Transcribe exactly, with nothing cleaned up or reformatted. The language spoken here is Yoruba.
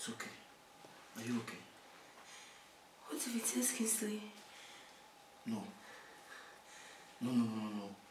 It's okay. Are you okay? What if it is Kingsley? No. No, no, no, no, no.